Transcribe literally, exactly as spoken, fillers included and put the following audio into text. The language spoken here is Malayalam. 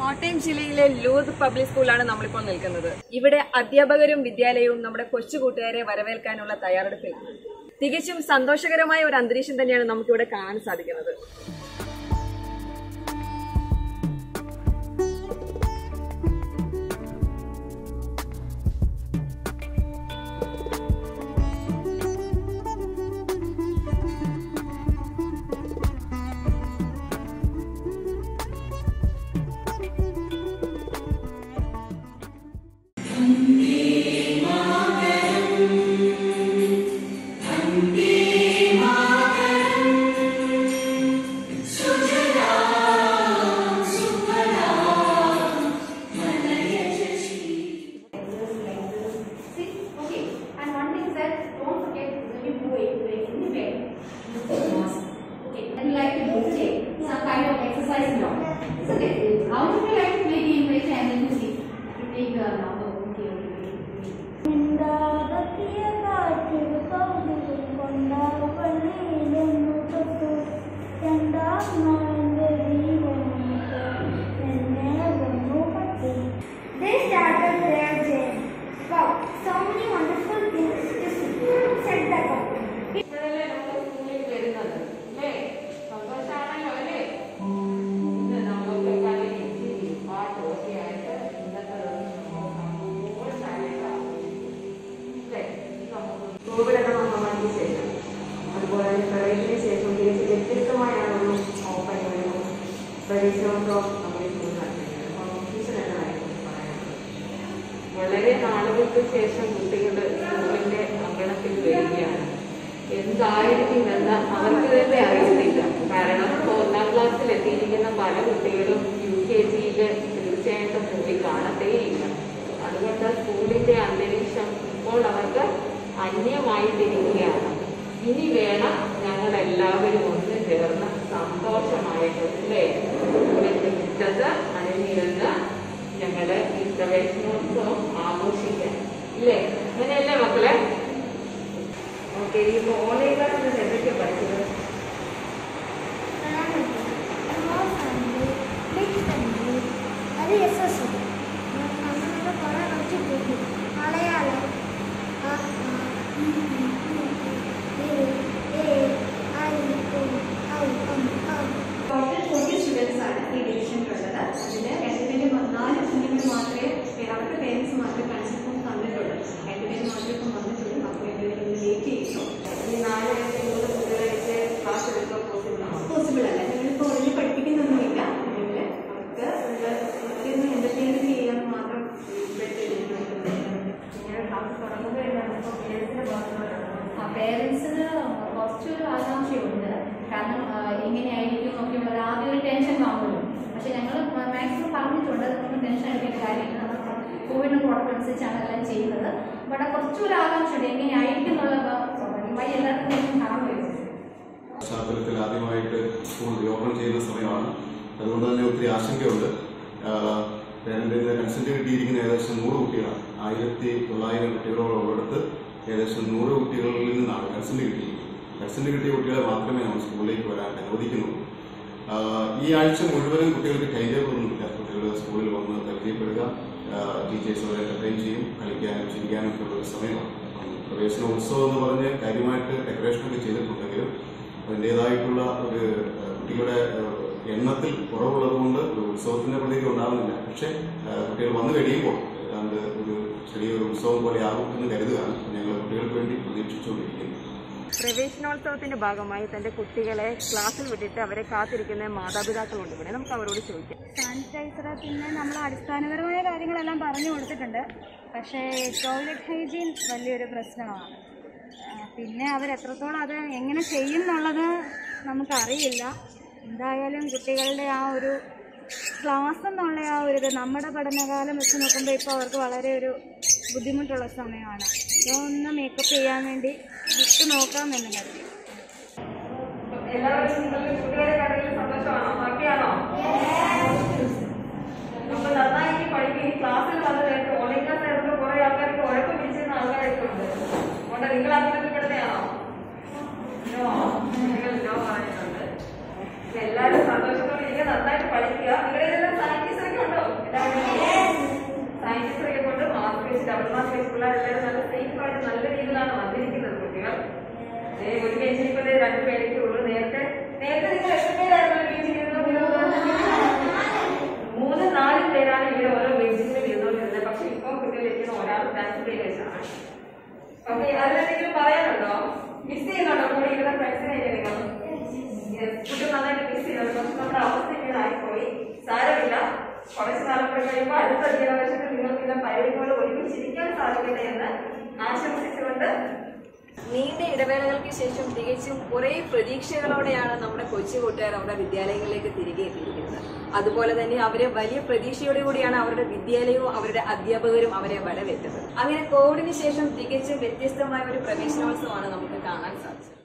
കോട്ടയം ജില്ലയിലെ ലൂർദ് പബ്ലിക് സ്കൂളാണ് നമ്മളിപ്പോൾ നിൽക്കുന്നത്. ഇവിടെ അധ്യാപകരും വിദ്യാലയവും നമ്മുടെ കൊച്ചു കൂട്ടുകാരെ വരവേൽക്കാനുള്ള തയ്യാറെടുപ്പിൽ. തികച്ചും സന്തോഷകരമായ ഒരു അന്തരീക്ഷം തന്നെയാണ് നമുക്കിവിടെ കാണാൻ സാധിക്കുന്നത്. കോവിഡ് മഹാമാരിക്ക് ശേഷം അതുപോലെ പ്രവേശനത്തിന് ശേഷം തിരിച്ച് വ്യത്യസ്തമായാണ് ഓപ്പണിങ്ങും പ്രവേശനോത്സവം നമ്മൾ സ്കൂളിൽ നടത്തുന്നത്. ടീച്ചർ എന്നായിരുന്നു പറയാനുള്ളത്? വളരെ നാളുകൾക്ക് ശേഷം കുട്ടികൾ സ്കൂളിന്റെ അങ്കണത്തിൽ വരികയാണ്. എന്തായിരിക്കും എന്ന് അവർക്ക് തന്നെ അറിയുന്നില്ല. കാരണം ഇപ്പോൾ ഒന്നാം ക്ലാസ്സിൽ എത്തിയിരിക്കുന്ന പല കുട്ടികളും യു കെ ജിയില് തീർച്ചയായിട്ടും കുട്ടി കാണത്തേയില്ല. അതുകൊണ്ട് സ്കൂളിന്റെ അന്തരീക്ഷം ഇപ്പോൾ അവർക്ക് അന്യമായിട്ടിരിക്കുകയാണ്. ഇനി വേണം ഞങ്ങൾ എല്ലാവരും ഒന്ന് ചേർന്ന് സന്തോഷമായിട്ടല്ലേ മുറ്റത്ത് അണിനിരുന്ന് ഞങ്ങള് ഈ പ്രവേശനോത്സവം ആഘോഷിക്കാൻ ഇല്ലേ? അങ്ങനെയല്ലേ മക്കളെ? ഓക്കെ, ഈ ഓൺലൈൻ ക്ലാസ്സിൽ എന്തൊക്കെ പഠിച്ചത്? പേരൻസിന് കുറച്ചൊരു ആകാംക്ഷയുണ്ട്. കാരണം എങ്ങനെയായിരിക്കും ഒക്കെയുള്ള ആദ്യം ഒരു ടെൻഷൻ കാണുമല്ലോ. പക്ഷെ ഞങ്ങൾ മാക്സിമം പറഞ്ഞിട്ടുണ്ട് നമ്മൾ ടെൻഷൻ എടുക്കേണ്ട കാര്യമില്ല, നമ്മൾ കോവിഡിന് പ്രോട്ടോകോൾ അനുസരിച്ചാണ് എല്ലാം ചെയ്യുന്നത്. ഇവിടെ കുറച്ചൊരു ആകാംക്ഷയുണ്ട് എങ്ങനെയായിരിക്കും എന്നുള്ള സ്വാഭാവികമായി എല്ലാവർക്കും ടെൻഷൻ കാണുമല്ലോ. പശ്ചാത്തലത്തിൽ ആദ്യമായിട്ട് സ്കൂൾ ഓപ്പൺ ചെയ്യുന്ന സമയമാണ്. അതുകൊണ്ട് തന്നെ ഒത്തിരി ആശങ്കയുണ്ട്. പേരന്റിന്റെ കൺസെന്റ് കിട്ടിയിരിക്കുന്ന ഏകദേശം നൂറ് കുട്ടികളാണ്. ആയിരത്തി തൊള്ളായിരം കുട്ടികളോടടുത്ത് ഏകദേശം നൂറ് കുട്ടികളിൽ നിന്നാണ് കൺസെന്റ് കിട്ടിയിരിക്കുന്നത്. കൺസെന്റ് കിട്ടിയ കുട്ടികളെ മാത്രമേ നമ്മൾ സ്കൂളിലേക്ക് വരാൻ അനുവദിക്കുന്നുള്ളൂ. ഈ ആഴ്ച മുഴുവനും കുട്ടികൾക്ക് ടൈം ടേബിൾ ഒന്നുമില്ല. കുട്ടികൾ സ്കൂളിൽ വന്ന് പരിചയപ്പെടുക, ടീച്ചേഴ്സ് അവരെ എന്റർടൈൻ ചെയ്യും, കളിക്കാനും ചിരിക്കാനും ഒക്കെ ഉള്ള ഒരു സമയമാണ്. പ്രവേശന ഉത്സവം എന്ന് പറഞ്ഞ് കാര്യമായിട്ട് ഡെക്കറേഷനൊക്കെ ചെയ്തിട്ടുണ്ടെങ്കിലും അതിൻ്റെതായിട്ടുള്ള ഒരു കുട്ടികളുടെ എണ്ണത്തിൽ കുറവുള്ളത് കൊണ്ട് ഒരു ഉത്സവത്തിന്റെ പ്രതീതി ഉണ്ടാകുന്നില്ല. പക്ഷെ കുട്ടികൾ വന്നു കഴിയുമ്പോൾ ഏതാണ്ട് ഒരു ചെറിയൊരു ഉത്സവം പോലെ ആകും എന്ന് കരുതുകയാണ് ഞങ്ങൾ കുട്ടികൾക്ക് വേണ്ടി പ്രതീക്ഷിച്ചുകൊണ്ടിരിക്കുന്നത്. പ്രവേശനോത്സവത്തിന്റെ ഭാഗമായി തന്റെ കുട്ടികളെ ക്ലാസ്സിൽ വിട്ടിട്ട് അവരെ കാത്തിരിക്കുന്ന മാതാപിതാക്കളുണ്ട്. ഇവിടെ നമുക്ക് അവരോട് ചോദിക്കാം. സാനിറ്റൈസർ പിന്നെ നമ്മൾ അടിസ്ഥാനപരമായ കാര്യങ്ങളെല്ലാം പറഞ്ഞു കൊടുത്തിട്ടുണ്ട്. പക്ഷേ ടോയ്ലറ്റ് ഹൈജീൻ വലിയൊരു പ്രശ്നമാണ്. പിന്നെ അവരെത്രത്തോളം അത് എങ്ങനെ ചെയ്യുന്നുള്ളത് നമുക്കറിയില്ല. എന്തായാലും കുട്ടികളുടെ ആ ഒരു ക്ലാസ് എന്നുള്ള ആ ഒരു ഇത് നമ്മുടെ പഠനകാലം വെച്ച് നോക്കുമ്പോൾ ഇപ്പോൾ അവർക്ക് വളരെ ഒരു ബുദ്ധിമുട്ടുള്ള സമയമാണ്. ഇതൊന്ന് മേക്കപ്പ് ചെയ്യാൻ വേണ്ടി വിട്ട് നോക്കാമെന്ന് കരുതി. എല്ലാവരും കുട്ടികളെ കണ്ടതിൽ സന്തോഷമാണോ? ഹാപ്പിയാണോ? അപ്പൊ നന്നായിട്ട് പഠിക്കും. ഈ ക്ലാസ്സിൽ വന്നതായിട്ട് ഓൺലൈൻ ക്ലാസ് ആയതുകൊണ്ട് കുറെ ആൾക്കാർക്ക് ഉഴപ്പം പിടിച്ചിരുന്ന ആൾക്കാരൊക്കെ ഉണ്ട്. അതുകൊണ്ട് നിങ്ങൾ അതിനൊക്കെ പെടുന്നതാണോ? നിങ്ങൾ നോ പറയുന്നുണ്ട്. എല്ലാവരും സന്തോഷത്തോടെ ഇരിക്കുക, നന്നായിട്ട് പഠിക്കുക. നിങ്ങളുടെ സാനിറ്റൈസറൊക്കെ ഉണ്ടോ? സാനിറ്റൈസറൊക്കെ കൊണ്ട് മാസ്ക് വെച്ച് ഡബിൾ മാസ്ക് വെച്ച് പിള്ളേരെല്ലാവരും നല്ല സേഫ് ആയിട്ട് നല്ല രീതിയിലാണ് വന്നിരിക്കുന്നത് കുട്ടികൾ. ഒരു ബെഞ്ചിൽ ഇപ്പൊ രണ്ട് പേരൊക്കെ ഉള്ളൂ. നേരത്തെ നേരത്തെ നിങ്ങൾ എത്ര പേരായിരുന്നു ബെഞ്ചിൽ മൂന്ന് നാല് പേരാണ് ഇവിടെ ഓരോ ബെഞ്ചിലും ഇരുന്നോണ്ടിരുന്നത്. പക്ഷെ ഇപ്പം കുട്ടികൾ ഇരിക്കുന്ന ഒരാൾ ഫാൻസിൽ വെച്ചാണ്. ഓക്കെ, അതിലെന്തെങ്കിലും പറയാനുണ്ടോ? മിസ് ചെയ്യുന്നുണ്ടോ കൂടെ ഇരുന്ന ഫ്രണ്ട്സിനെ? നിങ്ങൾ കുട്ടികൾ നന്നായിട്ട് മിസ് ചെയ്യുന്നുണ്ട്. പക്ഷെ നമ്മുടെ അവസ്ഥ ഇങ്ങനെ ആയിപ്പോയി. സാരമില്ല, കുറച്ച് നാളെ കൂടെ കഴിയുമ്പോൾ അടുത്ത അധ്യാപകർക്ക് നിങ്ങൾക്കില്ല പഴയപോലെ ഒരുമിച്ചിരിക്കാൻ സാധിക്കട്ടെ എന്ന് ആശംസിച്ചുകൊണ്ട് നീണ്ട ഇടവേളകൾക്ക് ശേഷം തികച്ചും കുറെ പ്രതീക്ഷകളോടെയാണ് നമ്മുടെ കൊച്ചു കൂട്ടുകാർ അവരുടെ വിദ്യാലയങ്ങളിലേക്ക് തിരികെ എത്തിയിരിക്കുന്നത്. അതുപോലെ തന്നെ അവരെ വലിയ പ്രതീക്ഷയോടെ കൂടിയാണ് അവരുടെ വിദ്യാലയവും അവരുടെ അധ്യാപകരും അവരെ വരവേറ്റത്. അങ്ങനെ കോവിഡിന് ശേഷം തികച്ചും വ്യത്യസ്തമായ ഒരു പ്രവേശനോത്സവമാണ് നമുക്ക് കാണാൻ സാധിച്ചത്.